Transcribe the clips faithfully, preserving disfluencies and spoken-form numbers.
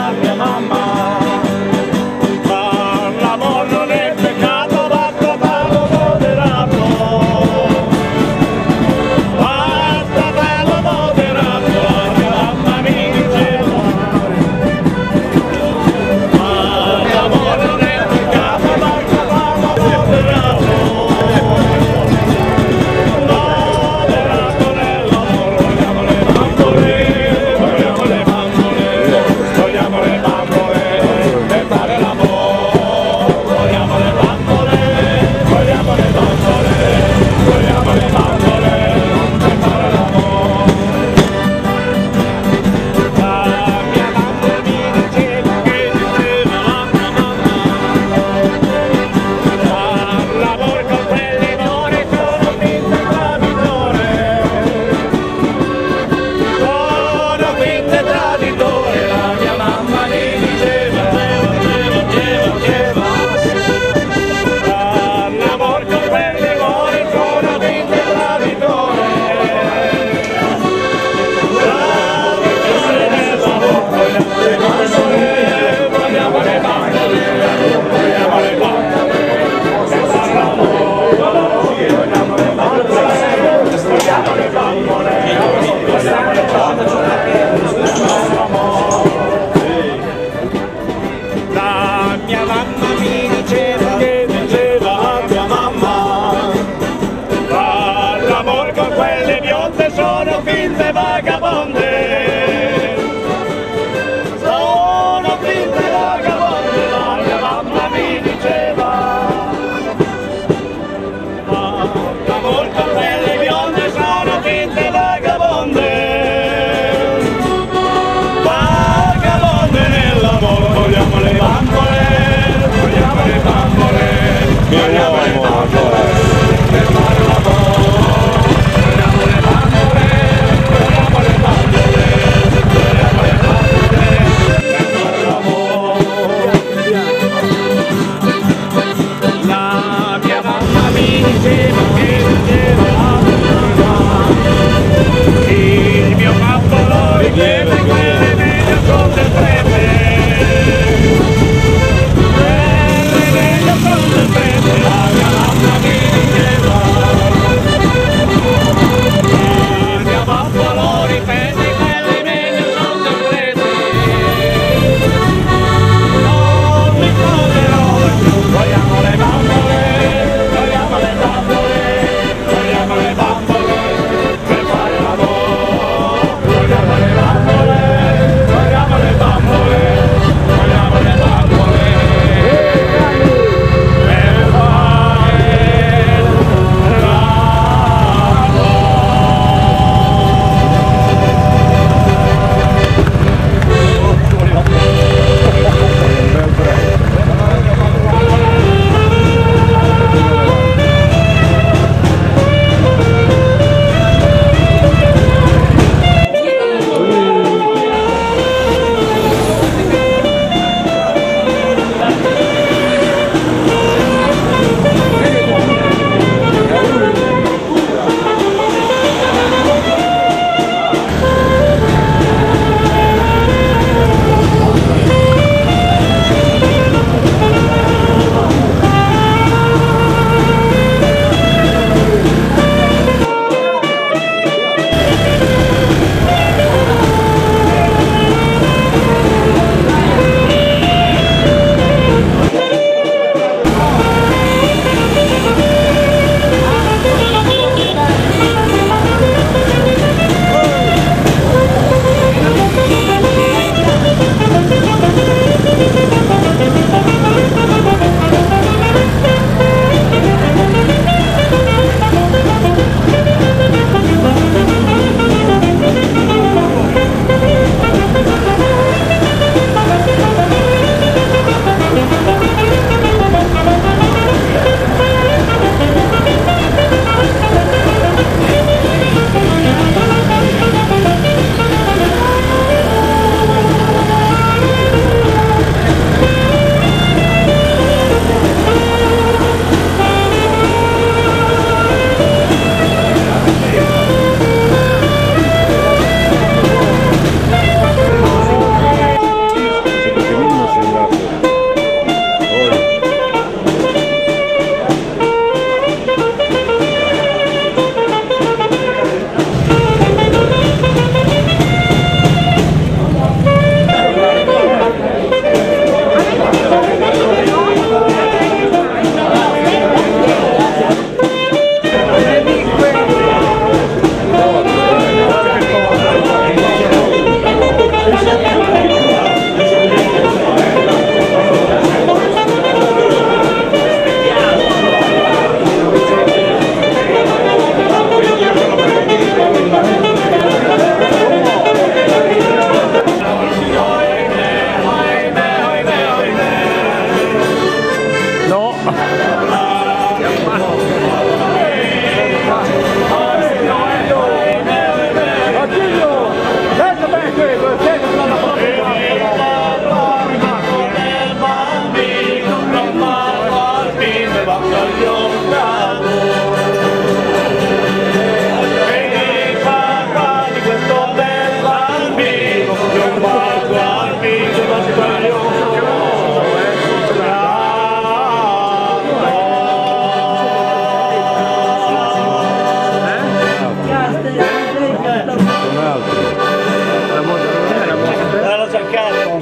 a mia mamma. Ma l'amore non è peccato, va trattato moderato. Va trattato moderato, a mia mamma mi diceva. Ma l'amore non è peccato, va trattato moderato. Moderato nell'amore, vogliamo le bambole, vogliamo le bambole, vogliamo le bambole.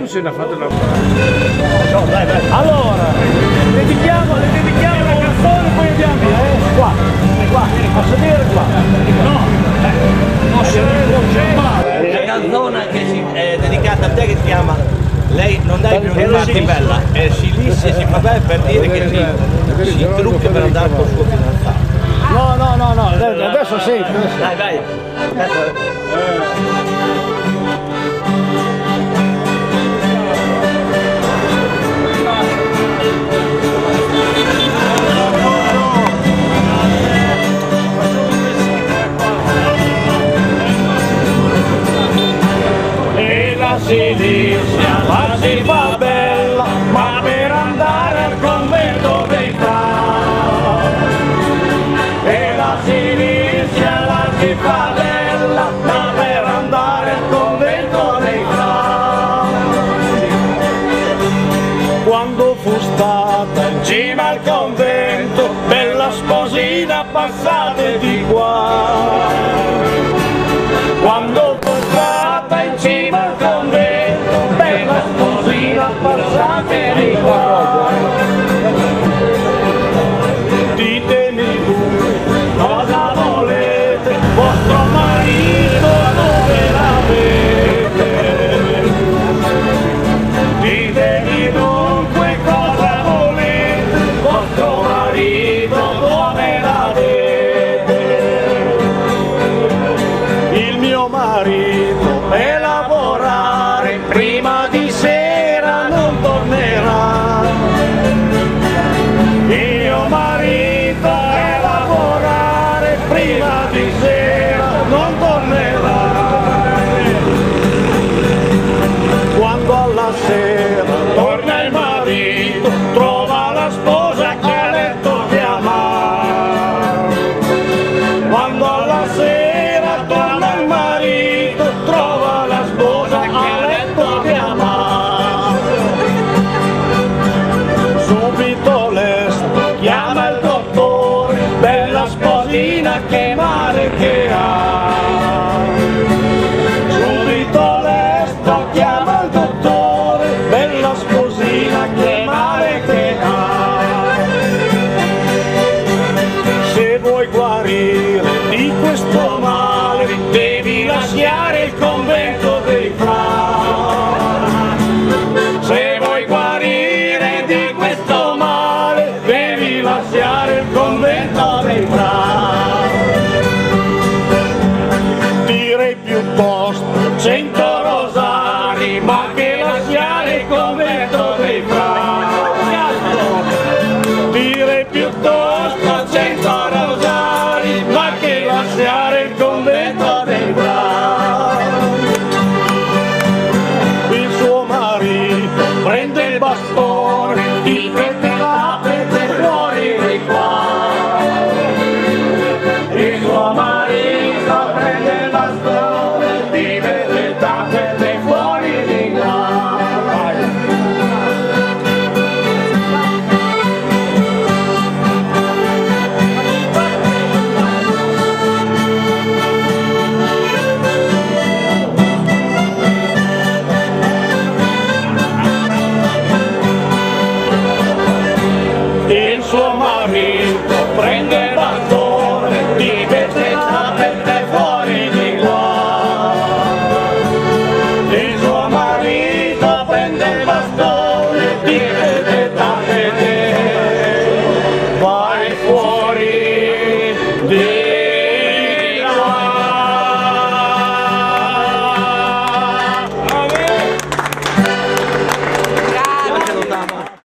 funziona, fate una... No, dai, dai. Allora, dedichiamo, le dedichiamo la canzone, poi andiamo via, eh? Qua, qua, a sedere qua. No, eh, non c'è. La canzone che si, è dedicata a te che si chiama Lei non dai più una parte bella, e si lisse si fa bene per dire che si, si trucca per andare col suo fidanzato. No, no, no, no, adesso sì. Dai, vai. E la Silizia la si fa bella, ma per andare al convento dei fra. E la Silizia la si fa bella, ma per andare al convento dei fra. Quando fu stata in cima al convento, bella sposina passate di qua. Quando fu stata in cima al convento, bella sposina passate di qua. Ditemi voi cosa volete, vostro marito dove l'avete? Ditemi dunque cosa volete, vostro marito dove l'avete? Il mio marito è lavorare, prima di sera non tornerà. Il mio marito è lavorare, prima di sera non tornerà. Quando alla sera torna il marito, trova la sposa che a letto chiama. Quando alla sera torna il marito, trova la sposa che a letto chiama. Subito lesto chiama il dottore, bella sposina che male che ha. Subito lesto chiama il dottore, bella sposina che male che ha. Se vuoi guarire di questo male, devi lasciare il convento dei fra. Se vuoi guarire di questo male, devi lasciare il convento dei fra. Direi piuttosto cento rosari, ma che lasciare il convento dei fra.